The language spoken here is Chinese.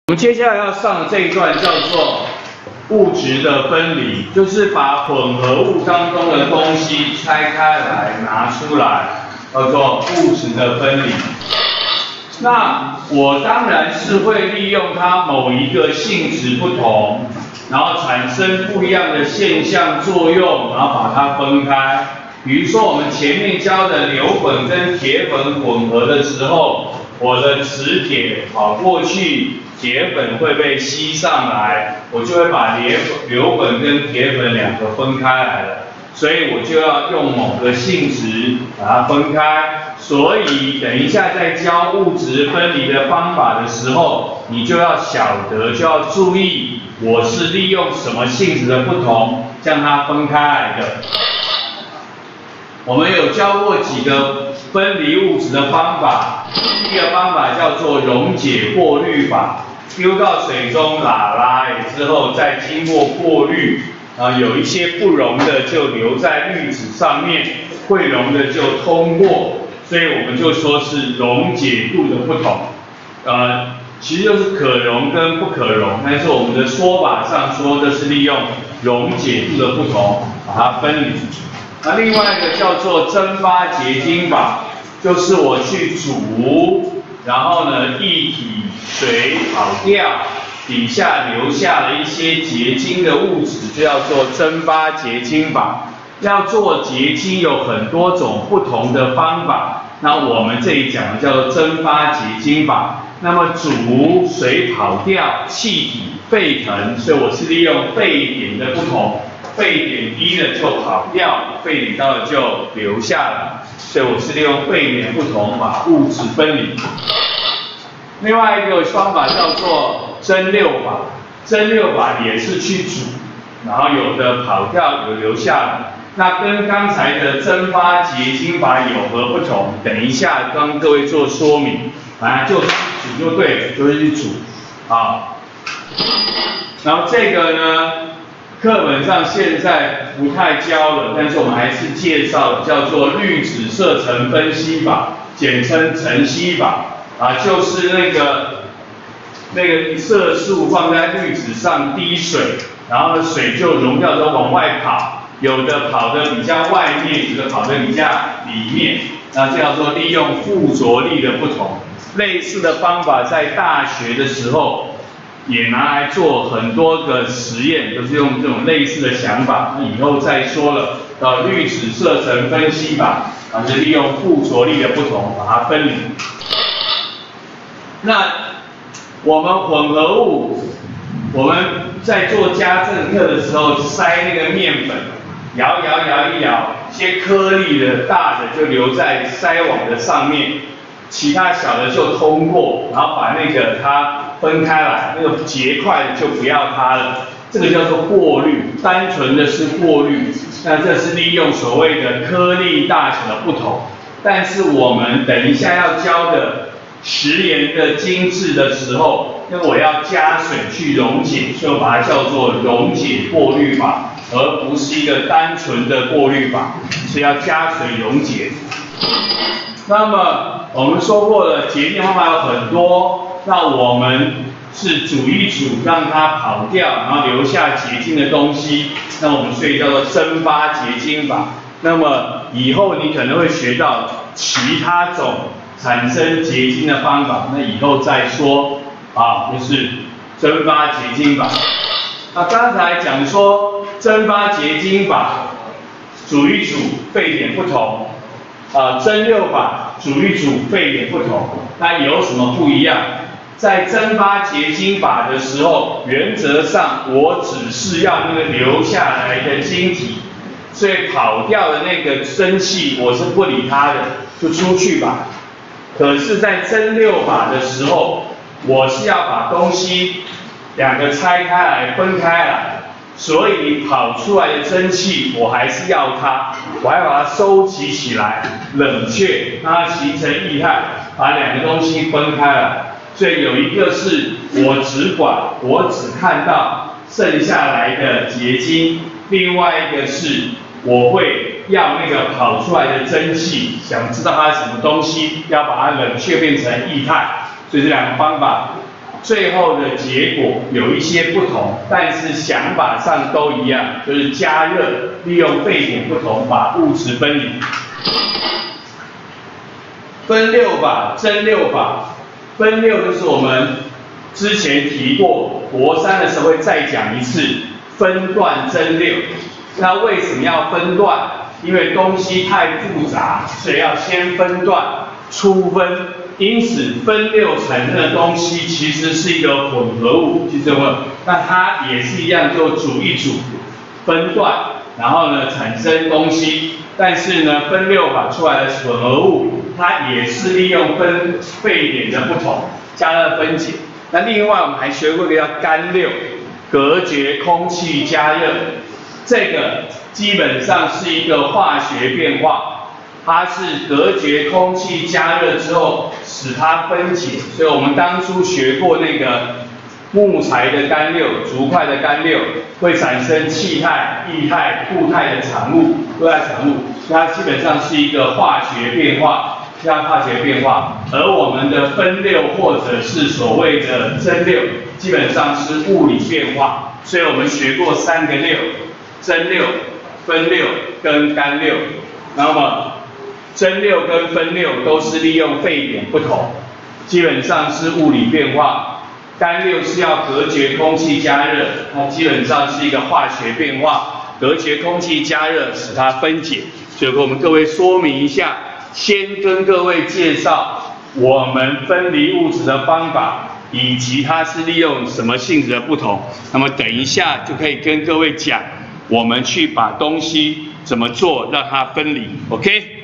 我们接下来要上的这一段叫做物质的分离，就是把混合物当中的东西拆开来拿出来，叫做物质的分离。那我当然是会利用它某一个性质不同，然后产生不一样的现象作用，然后把它分开。比如说我们前面教的硫粉跟铁粉混合的时候，我的磁铁跑过去，铁粉会被吸上来，我就会把硫粉跟铁粉两个分开来了。所以我就要用某个性质把它分开。所以等一下在教物质分离的方法的时候，你就要晓得，就要注意，我是利用什么性质的不同，将它分开来的。我们有教过几个分离物质的方法，第一个方法叫做溶解过滤法，丢到水中拉之后，再经过过滤，有一些不溶的就留在滤纸上面，会溶的就通过，所以我们就说是溶解度的不同。其实就是可溶跟不可溶，但是我们的说法上说的是利用溶解度的不同把它分离。那另外一个叫做蒸发结晶法，就是我去煮，然后呢液体水跑掉，底下留下了一些结晶的物质，就叫做蒸发结晶法。要做结晶有很多种不同的方法，那我们这里讲的叫做蒸发结晶法。那么煮水跑掉，气体沸腾，所以我是利用沸点的不同。沸点低的就跑掉，沸点高的就留下来，所以我是利用沸点不同把物质分离。另外一个方法叫做蒸馏法，蒸馏法也是去煮，然后有的跑掉，有留下来。那跟刚才的蒸发结晶法有何不同？等一下跟各位做说明。反正就是煮就对了，就是去煮啊。然后这个呢？课本上现在不太教了，但是我们还是介绍叫做滤纸色层分析法，简称晨析法就是那个色素放在滤纸上滴水，然后呢水就溶掉之后往外跑，有的跑得比较外面，有的跑得比较里面，那这叫做利用附着力的不同。类似的方法在大学的时候也拿来做很多个实验，都是用这种类似的想法。那以后再说了，滤纸色层分析法，是利用附着力的不同把它分离。那我们混合物，我们在做家政课的时候筛那个面粉，摇一摇，一些颗粒的大的就留在筛网的上面，其他小的就通过，然后把那个它分开来，那个结块的就不要它了，这个叫做过滤，单纯的是过滤。那这是利用所谓的颗粒大小的不同，但是我们等一下要教的食盐的精制的时候，因为我要加水去溶解，所以我把它叫做溶解过滤法，而不是一个单纯的过滤法，是要加水溶解。那么我们说过了，结晶方法有很多，那我们是煮一煮，让它跑掉，然后留下结晶的东西，那我们所以叫做蒸发结晶法。那么以后你可能会学到其他种产生结晶的方法，那以后再说就是蒸发结晶法。那刚才讲说蒸发结晶法，煮一煮沸点不同。蒸馏法煮一煮沸点不同，那有什么不一样？在蒸发结晶法的时候，原则上我只是要那个留下来的晶体，所以跑掉的那个蒸汽我是不理它的，就出去吧。可是，在蒸馏法的时候，我是要把东西两个拆开来、分开来。所以跑出来的蒸汽，我还是要它，我还把它收集起来，冷却，让它形成液态，把两个东西分开来。所以有一个是我只看到剩下来的结晶，另外一个是我会要那个跑出来的蒸汽，想知道它是什么东西，要把它冷却变成液态。所以这两个方法最后的结果有一些不同，但是想法上都一样，就是加热利用沸点不同把物质分离。分六法、蒸馏法，分六就是我们之前提过，国三的时候会再讲一次分段蒸馏。那为什么要分段？因为东西太复杂，所以要先分段粗分。因此分六产生的东西其实是一个混合物，记住吗？那它也是一样，就煮一煮，分段，然后呢产生东西。但是呢，分六法出来的混合物，它也是利用沸点的不同加热分解。那另外我们还学过一个叫干馏，隔绝空气加热，这个基本上是一个化学变化。它是隔绝空气加热之后使它分解，所以我们当初学过那个木材的干馏、竹块的干馏，会产生气态、液态、固态的产物，它基本上是一个化学变化，而我们的分馏或者是所谓的蒸馏，基本上是物理变化。所以我们学过3个馏：蒸馏、分馏跟干馏。那么蒸馏跟分馏都是利用沸点不同，基本上是物理变化。干馏是要隔绝空气加热，它基本上是一个化学变化，隔绝空气加热使它分解。所以我们各位说明一下，先跟各位介绍我们分离物质的方法，以及它是利用什么性质的不同。那么等一下就可以跟各位讲，我们去把东西怎么做让它分离 ，OK？